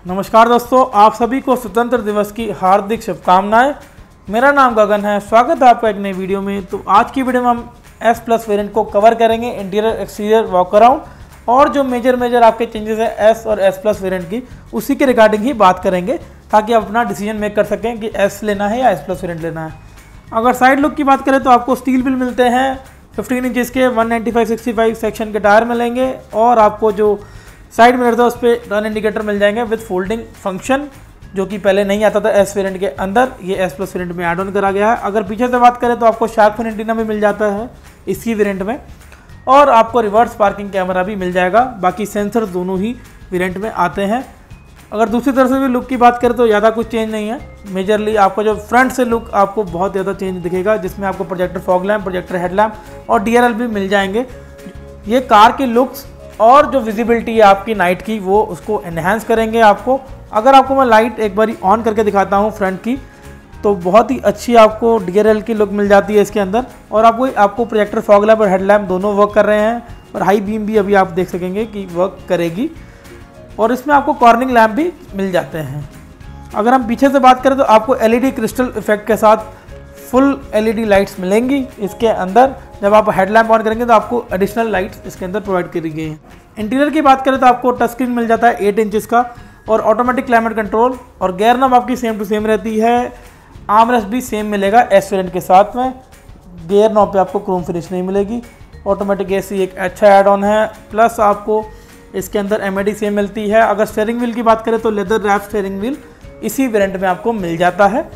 नमस्कार दोस्तों, आप सभी को स्वतंत्र दिवस की हार्दिक शुभकामनाएं। मेरा नाम गगन है। स्वागत है आपका एक नई वीडियो में। तो आज की वीडियो में हम S प्लस वेरिएंट को कवर करेंगे, इंटीरियर एक्सटीरियर वॉक अराउंड, और जो मेजर आपके चेंजेस है S और S प्लस वेरिएंट की, उसी के रिगार्डिंग ही बात करेंगे ताकि आप अपना डिसीजन मेक कर सकें कि S लेना है या S प्लस वेरिएंट लेना है। अगर साइड लुक की बात करें तो आपको स्टील व्हील मिलते हैं 15 इंचज़ के 195/65 सेक्शन के टायर मिलेंगे, और आपको जो साइड मिरर था उस पर टर्न इंडिकेटर मिल जाएंगे विद फोल्डिंग फंक्शन, जो कि पहले नहीं आता था S वेरिएंट के अंदर। ये S प्लस वेरिएंट में ऐड ऑन करा गया है। अगर पीछे से बात करें तो आपको शार्क फिन एंटीना भी मिल जाता है इसी वेरिएंट में, और आपको रिवर्स पार्किंग कैमरा भी मिल जाएगा। बाकी सेंसर दोनों ही वेरिएंट में आते हैं। अगर दूसरी तरफ से भी लुक की बात करें तो ज़्यादा कुछ चेंज नहीं है। मेजरली आपका जो फ्रंट से लुक आपको बहुत ज़्यादा चेंज दिखेगा, जिसमें आपको projector fog lamp, projector headlamp और DRL भी मिल जाएंगे। ये कार की लुक्स और जो विजिबिलिटी है आपकी नाइट की, वो उसको एनहांस करेंगे आपको। अगर आपको मैं लाइट एक बारी ऑन करके दिखाता हूँ फ्रंट की, तो बहुत ही अच्छी आपको DRL की लुक मिल जाती है इसके अंदर, और आपको प्रोजेक्टर फॉग लैम्प और हेडलैम्प दोनों वर्क कर रहे हैं, और हाई बीम भी अभी आप देख सकेंगे कि वर्क करेगी, और इसमें आपको कॉर्निंग लैम्प भी मिल जाते हैं। अगर हम पीछे से बात करें तो आपको LED क्रिस्टल इफेक्ट के साथ फुल LED लाइट्स मिलेंगी इसके अंदर। जब आप हेडलैम्प ऑन करेंगे तो आपको एडिशनल लाइट्स इसके अंदर प्रोवाइड करी गई हैं। इंटीरियर की बात करें तो आपको टच स्क्रीन मिल जाता है 8 इंचज़ का, और ऑटोमेटिक क्लाइमेट कंट्रोल, और गेयर नॉब आपकी सेम टू सेम रहती है। आर्मरेस्ट भी सेम मिलेगा S वेरिएंट के साथ में। गेयर नॉब पे आपको क्रोम फिनिश नहीं मिलेगी। ऑटोमेटिक AC एक अच्छा ऐड ऑन है, प्लस आपको इसके अंदर MID सेम मिलती है। अगर स्टीयरिंग व्हील की बात करें तो लेदर रैप स्टीयरिंग व्हील इसी वेरिएंट में आपको मिल जाता है।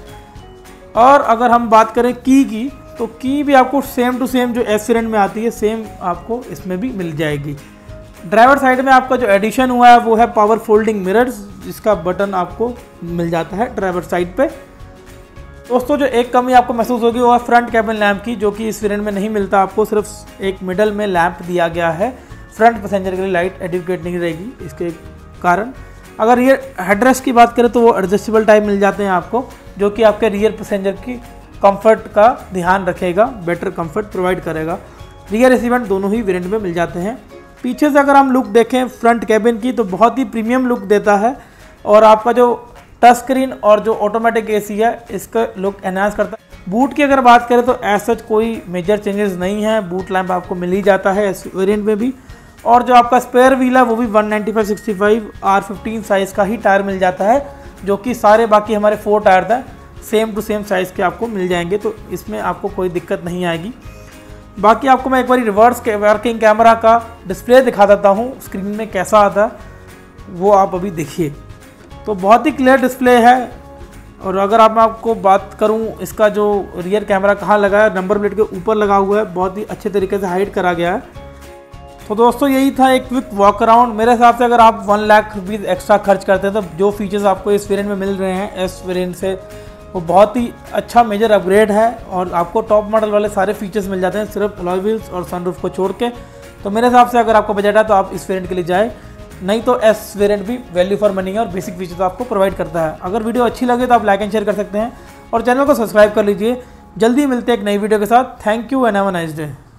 और अगर हम बात करें की तो की भी आपको सेम टू सेम जो S वेरिएंट में आती है, सेम आपको इसमें भी मिल जाएगी। ड्राइवर साइड में आपका जो एडिशन हुआ है वो है पावर फोल्डिंग मिरर्स, जिसका बटन आपको मिल जाता है ड्राइवर साइड पे। दोस्तों, जो एक कमी आपको महसूस होगी वो है फ्रंट कैबिन लैंप की, जो कि इस वेरिएंट में नहीं मिलता। आपको सिर्फ एक मिडल में लैंप दिया गया है। फ्रंट पैसेंजर के लिए लाइट एडिक्वेट नहीं रहेगी इसके कारण। अगर रियर हेडरेस्ट की बात करें तो वो एडजस्टेबल टाइप मिल जाते हैं आपको, जो कि आपके रियर पैसेंजर की कंफर्ट का ध्यान रखेगा, बेटर कंफर्ट प्रोवाइड करेगा। रियर AC वेंट दोनों ही वेरिएंट में मिल जाते हैं। पीछे से अगर हम लुक देखें फ्रंट कैबिन की, तो बहुत ही प्रीमियम लुक देता है, और आपका जो टच स्क्रीन और जो ऑटोमेटिक AC है इसका लुक एनहांस करता है। बूट की अगर बात करें तो एज सच कोई मेजर चेंजेस नहीं है। बूट लैंप आपको मिल ही जाता है इस वेरिएंट में भी, और जो आपका स्पेयर व्हील है वो भी 195/65 R15 साइज़ का ही टायर मिल जाता है, जो कि सारे बाकी हमारे 4 टायर हैं सेम टू सेम साइज़ के आपको मिल जाएंगे, तो इसमें आपको कोई दिक्कत नहीं आएगी। बाकी आपको मैं एक बार रिवर्स वर्किंग कैमरा का डिस्प्ले दिखा देता हूँ स्क्रीन में कैसा आता है, वो आप अभी देखिए। तो बहुत ही क्लियर डिस्प्ले है। और अगर मैं आपको बात करूँ इसका जो रियर कैमरा कहाँ लगा है, नंबर प्लेट के ऊपर लगा हुआ है, बहुत ही अच्छे तरीके से हाइड करा गया है। तो दोस्तों, यही था एक क्विक वॉक अराउंड। मेरे हिसाब से अगर आप 1 लाख रुपीज़ एक्स्ट्रा खर्च करते हैं तो जो फीचर्स आपको इस वेरिएंट में मिल रहे हैं S वेरिएंट से, वो बहुत ही अच्छा मेजर अपग्रेड है, और आपको टॉप मॉडल वाले सारे फीचर्स मिल जाते हैं सिर्फ अलॉय व्हील्स और सनरूफ को छोड़ के। तो मेरे हिसाब से अगर आपको बजट है तो आप इस वेरिएंट के लिए जाए, नहीं तो S वेरिएंट भी वैल्यू फॉर मनी है और बेसिक फीचर्स आपको प्रोवाइड करता है। अगर वीडियो अच्छी लगे तो आप लाइक एंड शेयर कर सकते हैं, और चैनल को सब्सक्राइब कर लीजिए। जल्दी मिलते हैं एक नई वीडियो के साथ। Thank you and have a nice day.